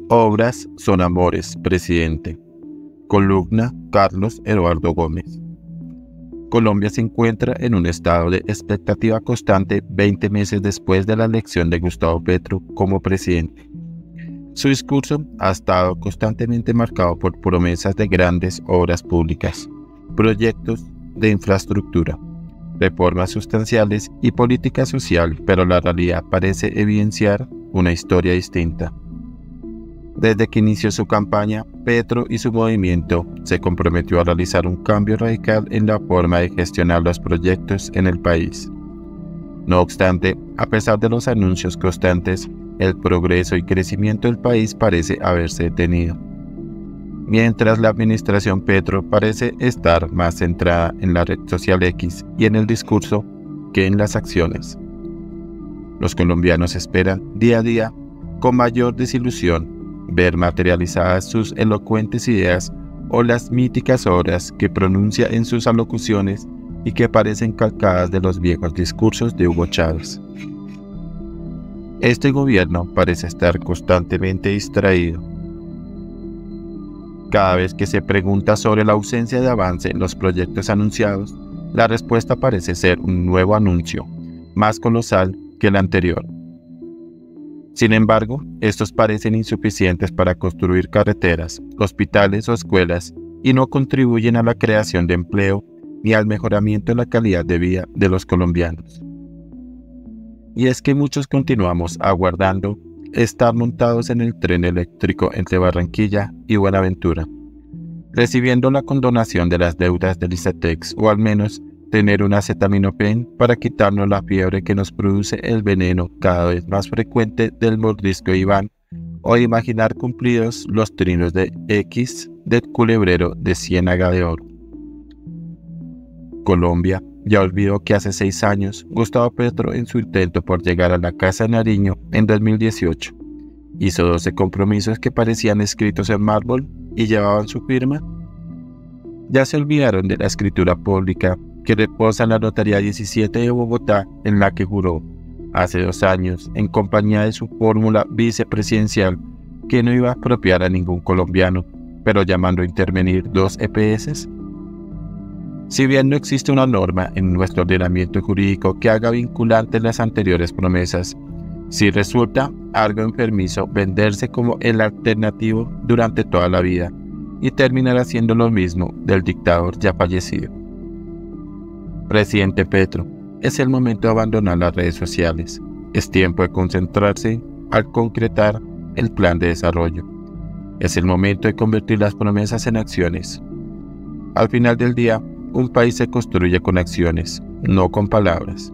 Obras son amores, presidente. Columna Carlos Eduardo Gómez. Colombia se encuentra en un estado de expectativa constante 20 meses después de la elección de Gustavo Petro como presidente. Su discurso ha estado constantemente marcado por promesas de grandes obras públicas, proyectos de infraestructura, reformas sustanciales y política social, pero la realidad parece evidenciar una historia distinta. Desde que inició su campaña, Petro y su movimiento se comprometió a realizar un cambio radical en la forma de gestionar los proyectos en el país. No obstante, a pesar de los anuncios constantes, el progreso y crecimiento del país parece haberse detenido. Mientras la administración Petro parece estar más centrada en la red social X y en el discurso que en las acciones. Los colombianos esperan día a día, con mayor desilusión, ver materializadas sus elocuentes ideas o las míticas obras que pronuncia en sus alocuciones y que parecen calcadas de los viejos discursos de Hugo Chávez. Este gobierno parece estar constantemente distraído. Cada vez que se pregunta sobre la ausencia de avance en los proyectos anunciados, la respuesta parece ser un nuevo anuncio, más colosal que el anterior. Sin embargo, estos parecen insuficientes para construir carreteras, hospitales o escuelas y no contribuyen a la creación de empleo ni al mejoramiento de la calidad de vida de los colombianos. Y es que muchos continuamos aguardando estar montados en el tren eléctrico entre Barranquilla y Buenaventura, recibiendo la condonación de las deudas del ICETEX o al menos tener un acetaminofén para quitarnos la fiebre que nos produce el veneno cada vez más frecuente del mordisco Iván, o imaginar cumplidos los trinos de X del culebrero de Ciénaga de Oro. Colombia ya olvidó que hace 6 años Gustavo Petro, en su intento por llegar a la Casa de Nariño en 2018, hizo 12 compromisos que parecían escritos en mármol y llevaban su firma. Ya se olvidaron de la escritura pública que reposa en la Notaría 17 de Bogotá, en la que juró, hace 2 años, en compañía de su fórmula vicepresidencial, que no iba a expropiar a ningún colombiano, pero llamando a intervenir 2 EPS. Si bien no existe una norma en nuestro ordenamiento jurídico que haga vinculantes las anteriores promesas, sí resulta algo enfermizo venderse como el alternativo durante toda la vida y terminar haciendo lo mismo del dictador ya fallecido. Presidente Petro, es el momento de abandonar las redes sociales. Es tiempo de concentrarse al concretar el plan de desarrollo. Es el momento de convertir las promesas en acciones. Al final del día, un país se construye con acciones, no con palabras.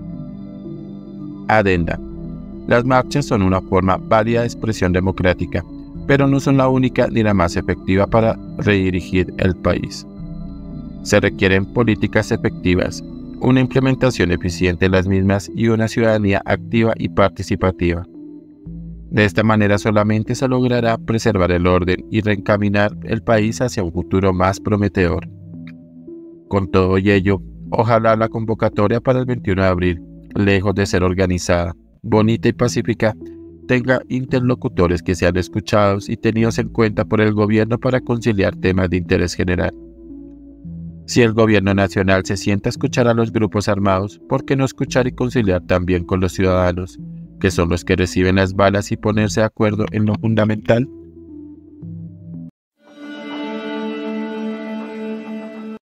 Adenda. Las marchas son una forma válida de expresión democrática, pero no son la única ni la más efectiva para redirigir el país. Se requieren políticas efectivas, una implementación eficiente de las mismas y una ciudadanía activa y participativa. De esta manera solamente se logrará preservar el orden y reencaminar el país hacia un futuro más prometedor. Con todo ello, ojalá la convocatoria para el 21 de abril, lejos de ser organizada, bonita y pacífica, tenga interlocutores que sean escuchados y tenidos en cuenta por el gobierno para conciliar temas de interés general. Si el gobierno nacional se sienta a escuchar a los grupos armados, ¿por qué no escuchar y conciliar también con los ciudadanos, que son los que reciben las balas, y ponerse de acuerdo en lo fundamental?